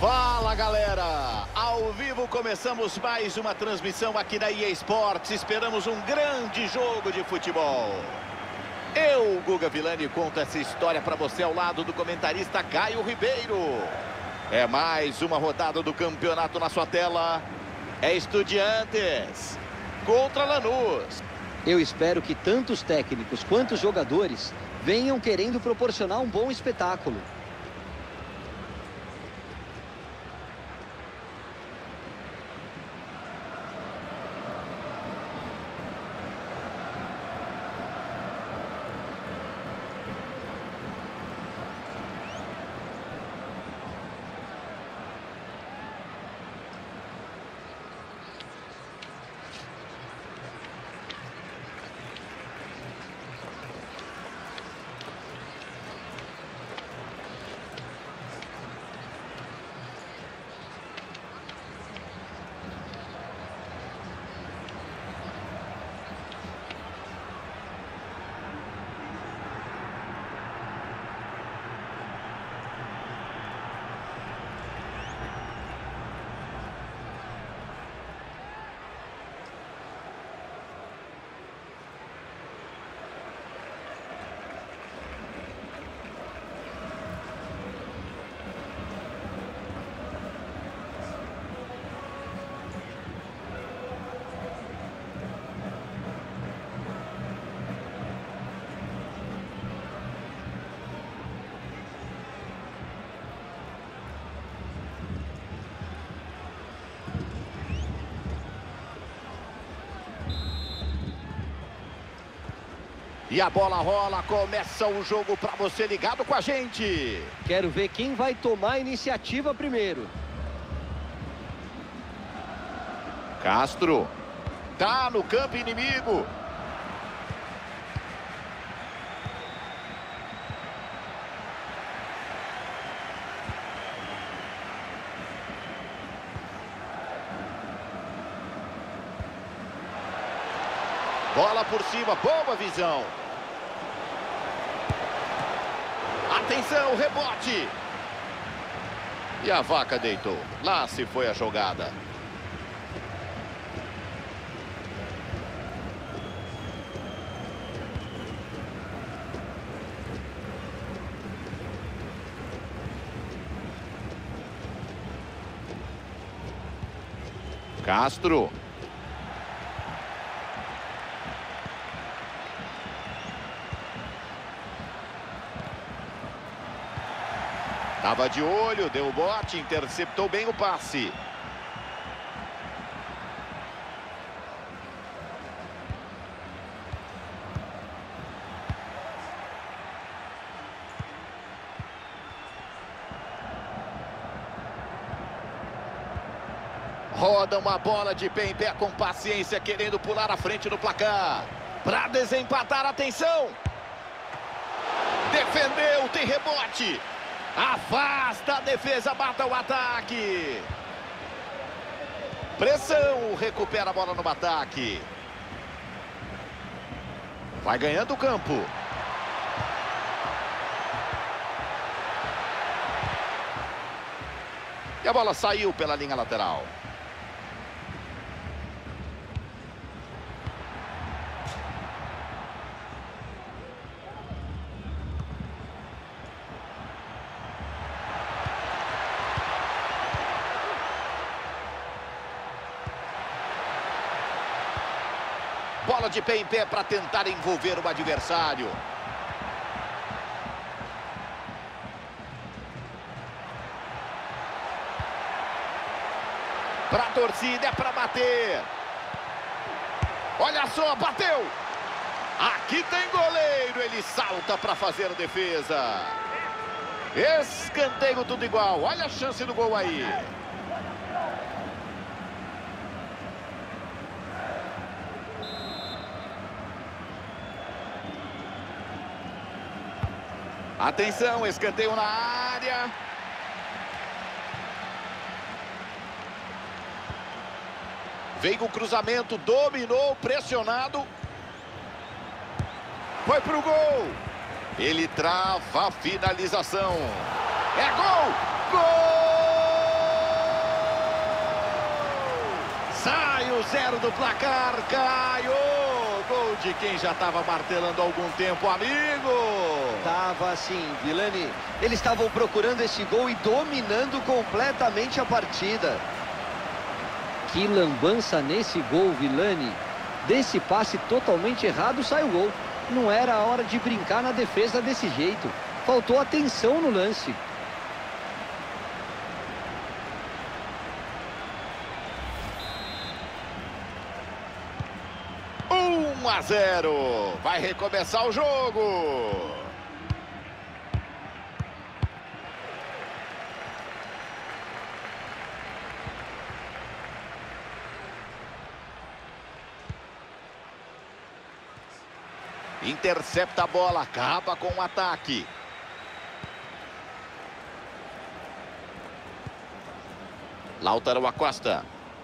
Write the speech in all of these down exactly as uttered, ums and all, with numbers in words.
Fala, galera! Ao vivo começamos mais uma transmissão aqui na E A Sports. Esperamos um grande jogo de futebol. Eu, Guga Villani, conto essa história para você ao lado do comentarista Caio Ribeiro. É mais uma rodada do campeonato na sua tela. É Estudiantes contra Lanús. Eu espero que tanto os técnicos quanto os jogadores venham querendo proporcionar um bom espetáculo. E a bola rola, começa o jogo para você ligado com a gente. Quero ver quem vai tomar a iniciativa primeiro. Castro. Tá no campo inimigo. Bola por cima, boa visão. Atenção, rebote. E a vaca deitou. Lá se foi a jogada. Castro. Tava de olho, deu o bote, interceptou bem o passe. Roda uma bola de pé em pé com paciência, querendo pular à frente do placar. Para desempatar, atenção! Defendeu, tem rebote. Afasta a defesa, mata o ataque. Pressão, recupera a bola no ataque. Vai ganhando o campo. E a bola saiu pela linha lateral. Bola de pé em pé para tentar envolver o adversário. Para a torcida, é para bater. Olha só, bateu. Aqui tem goleiro, ele salta para fazer a defesa. Escanteio tudo igual, olha a chance do gol aí. Atenção, escanteio na área. Veio o cruzamento, dominou, pressionado. Foi pro gol. Ele trava a finalização. É gol! Gol! Sai o zero do placar, Caio. Gol de quem já estava martelando há algum tempo, amigo. Tava assim, Vilani. Eles estavam procurando esse gol e dominando completamente a partida. Que lambança nesse gol, Vilani. Desse passe totalmente errado sai o gol. Não era a hora de brincar na defesa desse jeito. Faltou atenção no lance. um a zero. Vai recomeçar o jogo. Intercepta a bola, acaba com o ataque. Lautaro Acosta.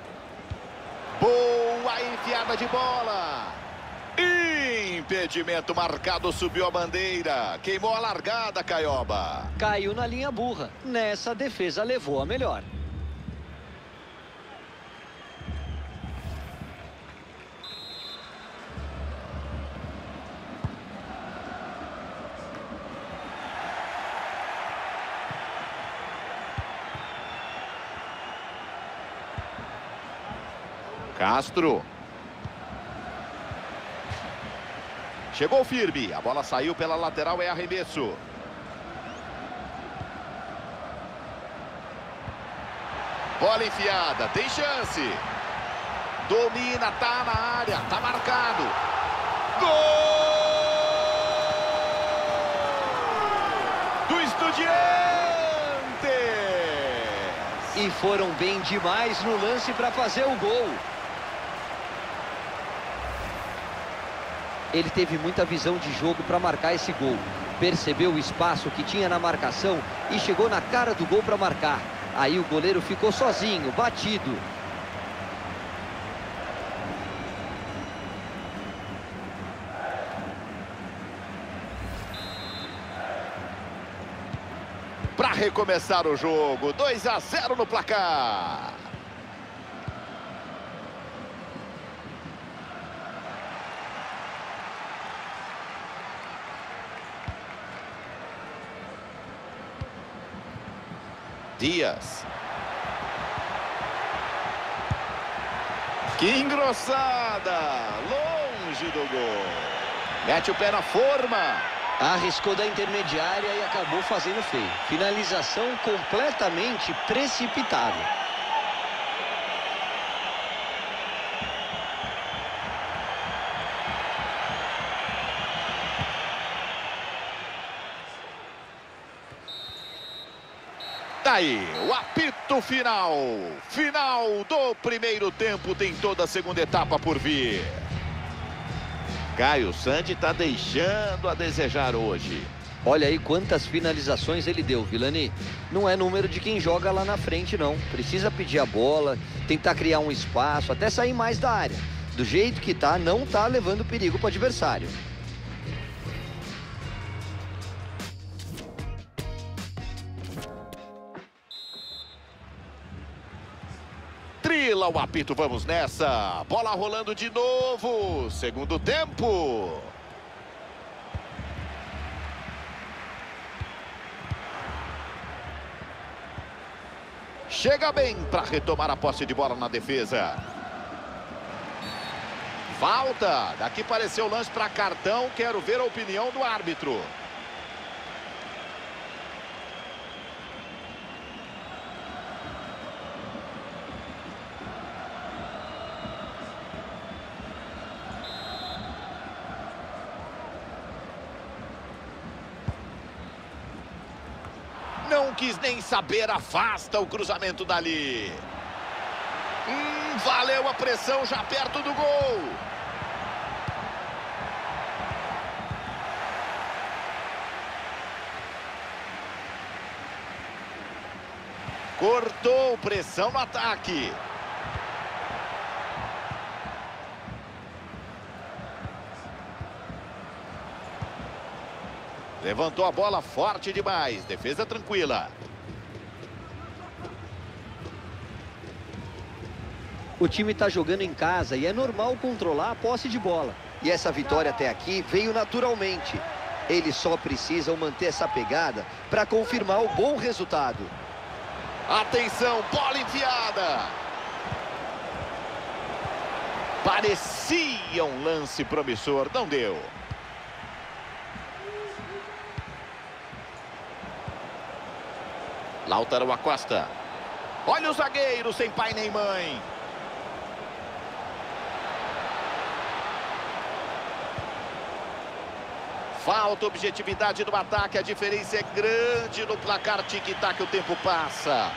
Boa enfiada de bola. Impedimento marcado, subiu a bandeira. Queimou a largada, Caioba. Caiu na linha burra. Nessa defesa levou a melhor. Castro. Chegou firme. A bola saiu pela lateral, é arremesso. Bola enfiada, tem chance. Domina, tá na área, tá marcado. Gol! Do Estudiantes! E foram bem demais no lance para fazer o gol. Ele teve muita visão de jogo para marcar esse gol. Percebeu o espaço que tinha na marcação e chegou na cara do gol para marcar. Aí o goleiro ficou sozinho, batido. Para recomeçar o jogo, dois a zero no placar. Dias. Que engrossada! Longe do gol. Mete o pé na forma. Arriscou da intermediária e acabou fazendo feio. Finalização completamente precipitada. Aí, o apito final. Final do primeiro tempo, tem toda a segunda etapa por vir. Caio Sandi está deixando a desejar hoje. Olha aí quantas finalizações ele deu, Vilani. Não é número de quem joga lá na frente, não. Precisa pedir a bola, tentar criar um espaço, até sair mais da área. Do jeito que tá, não tá levando perigo para o adversário. Trila o apito, vamos nessa. Bola rolando de novo. Segundo tempo. Chega bem para retomar a posse de bola na defesa. Falta. Daqui pareceu lance para cartão. Quero ver a opinião do árbitro. Não quis nem saber, afasta o cruzamento dali. Hum, valeu a pressão já perto do gol. Cortou, pressão no ataque. Levantou a bola forte demais. Defesa tranquila. O time está jogando em casa e é normal controlar a posse de bola. E essa vitória até aqui veio naturalmente. Eles só precisam manter essa pegada para confirmar o bom resultado. Atenção, bola enfiada. Parecia um lance promissor, não deu. Lautaro Acosta. Olha o zagueiro sem pai nem mãe. Falta objetividade no ataque, a diferença é grande no placar. Tic-tac, o tempo passa.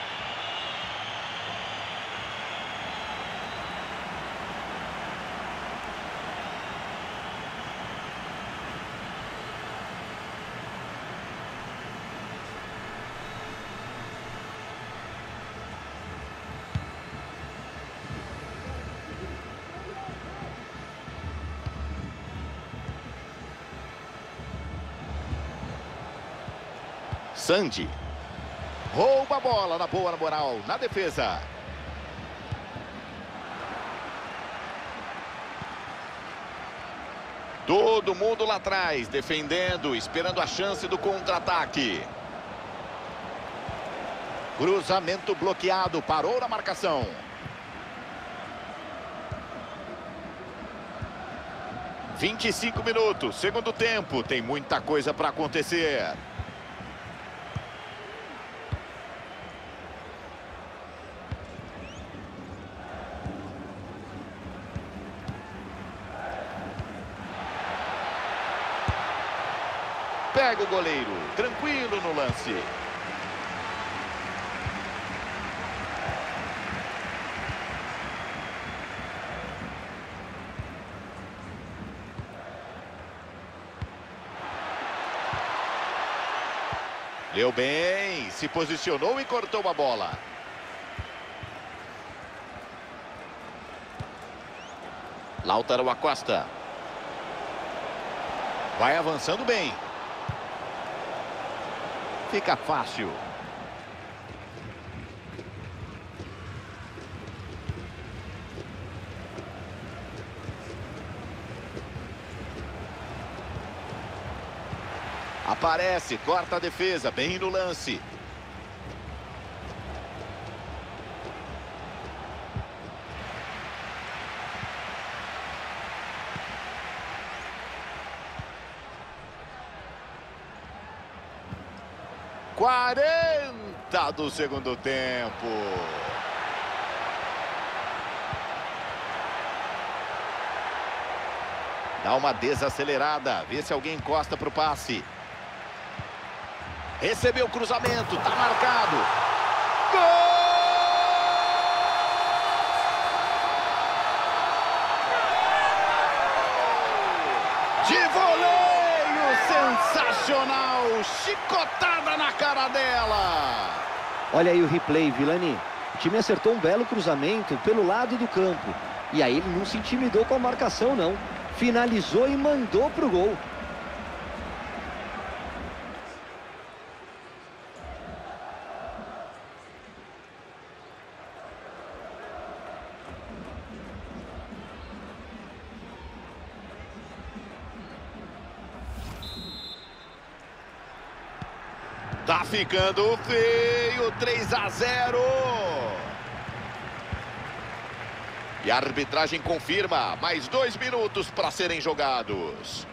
Sandy rouba a bola na boa, na moral, na defesa. Todo mundo lá atrás, defendendo, esperando a chance do contra-ataque. Cruzamento bloqueado, parou na marcação. vinte e cinco minutos, segundo tempo, tem muita coisa para acontecer. Pega o goleiro, tranquilo no lance. Leu bem, se posicionou e cortou a bola. Lautaro Acosta. Vai avançando bem. Fica fácil. Aparece, corta a defesa, bem no lance. quarenta do segundo tempo. Dá uma desacelerada, vê se alguém encosta para o passe. Recebeu o cruzamento, tá marcado. Gol! De voleio, sensacional, chicotada na cara dela. Olha aí o replay, Vilani. O time acertou um belo cruzamento pelo lado do campo. E aí ele não se intimidou com a marcação, não. Finalizou e mandou pro gol. Tá ficando feio, três a zero. E a arbitragem confirma, mais dois minutos para serem jogados.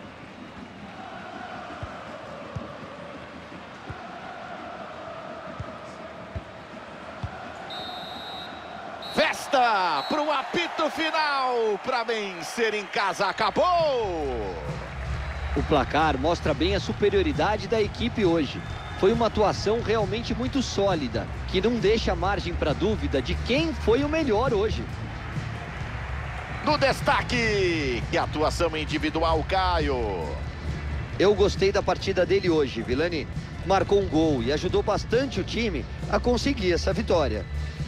Festa para o apito final, para vencer em casa, acabou! O placar mostra bem a superioridade da equipe hoje. Foi uma atuação realmente muito sólida, que não deixa margem para dúvida de quem foi o melhor hoje. No destaque, que atuação individual, Caio. Eu gostei da partida dele hoje, Vilani. Marcou um gol e ajudou bastante o time a conseguir essa vitória.